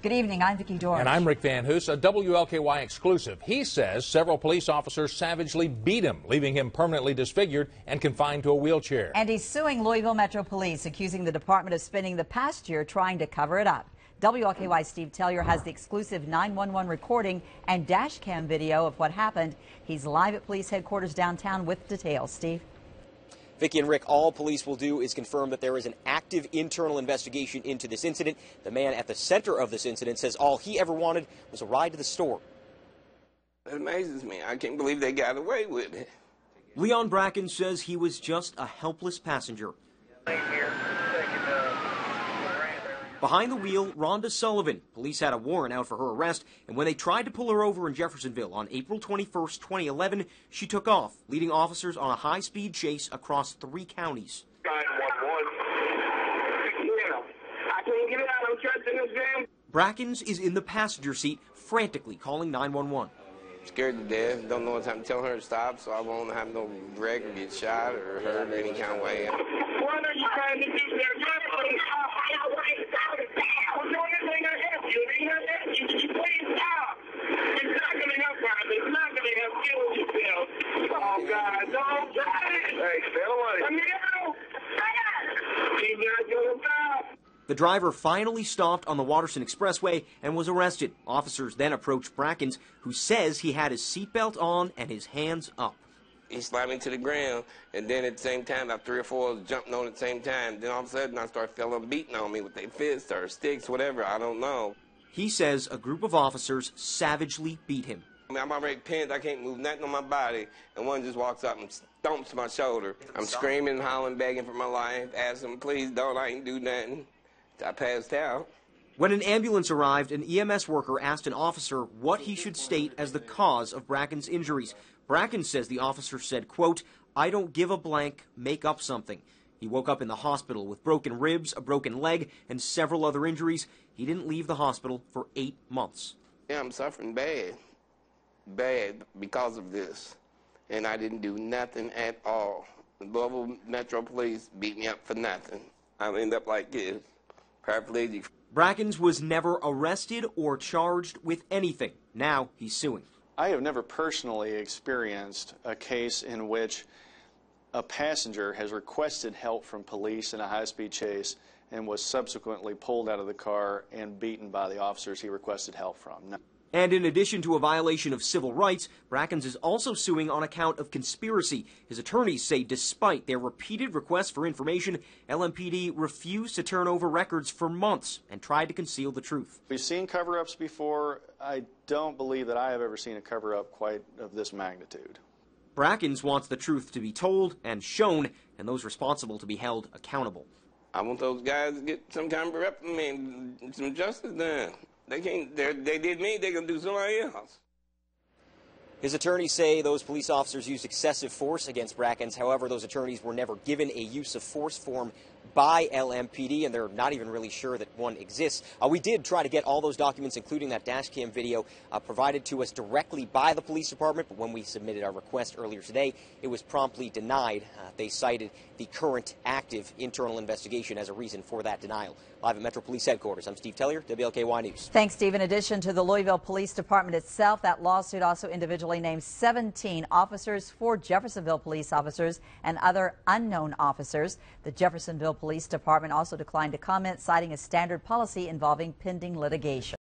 Good evening, I'm Vicki Dorsch. And I'm Rick Van Hoos, a WLKY exclusive. He says several police officers savagely beat him, leaving him permanently disfigured and confined to a wheelchair. And he's suing Louisville Metro Police, accusing the department of spending the past year trying to cover it up. WLKY's Steve Tellier has the exclusive 911 recording and dash cam video of what happened. He's live at police headquarters downtown with details. Steve? Vicki and Rick, all police will do is confirm that there is an active internal investigation into this incident. The man at the center of this incident says all he ever wanted was a ride to the store. It amazes me. I can't believe they got away with it. Leon Bracken says he was just a helpless passenger. Behind the wheel, Rhonda Sullivan. Police had a warrant out for her arrest, and when they tried to pull her over in Jeffersonville on April 21st, 2011, she took off, leading officers on a high-speed chase across 3 counties. 911. Yeah, I can't get out. I'm trapped in this jam. Bracken's is in the passenger seat, frantically calling 911. Scared to death. Don't know what time to tell her to stop, so I won't have no wreck or get shot or hurt any kind of way. What are you trying to do there? Oh, God, don't drive. Hey, stay away. The driver finally stopped on the Watterson Expressway and was arrested. Officers then approached Brackens, who says he had his seatbelt on and his hands up. He slammed me to the ground, and then at the same time, about 3 or 4 jumping on at the same time. Then all of a sudden, I started feeling beating on me with their fists or sticks, whatever, I don't know. He says a group of officers savagely beat him. I mean, I'm already pinned, I can't move nothing on my body, and one just walks up and stomps my shoulder. I'm screaming, hollering, begging for my life, asking them, please don't, I ain't do nothing. I passed out. When an ambulance arrived, an EMS worker asked an officer what he should state as the cause of Bracken's injuries. Bracken says the officer said, quote, "I don't give a blank, make up something." He woke up in the hospital with broken ribs, a broken leg, and several other injuries. He didn't leave the hospital for 8 months. Yeah, I'm suffering bad because of this, and I didn't do nothing at all. The Louisville Metro Police beat me up for nothing. I ended up like this, paraplegic. Brackens was never arrested or charged with anything. Now he's suing. I have never personally experienced a case in which a passenger has requested help from police in a high-speed chase and was subsequently pulled out of the car and beaten by the officers he requested help from. No. And in addition to a violation of civil rights, Brackens is also suing on account of conspiracy. His attorneys say despite their repeated requests for information, LMPD refused to turn over records for months and tried to conceal the truth. We've seen cover-ups before. I don't believe that I have ever seen a cover-up quite of this magnitude. Brackens wants the truth to be told and shown, and those responsible to be held accountable. I want those guys to get some kind of reprimand, some justice done. They can't. They did me. They're gonna do somebody else. His attorneys say those police officers used excessive force against Brackens. However, those attorneys were never given a use of force form by LMPD, and they're not even really sure that one exists. We did try to get all those documents, including that dash cam video, provided to us directly by the police department, but when we submitted our request earlier today, it was promptly denied. They cited the current active internal investigation as a reason for that denial. Live at Metro Police Headquarters, I'm Steve Tellier, WLKY News. Thanks, Steve. In addition to the Louisville Police Department itself, that lawsuit also individually named 17 officers, 4 Jeffersonville police officers, and other unknown officers. The Jeffersonville Police Department also declined to comment, citing a standard policy involving pending litigation.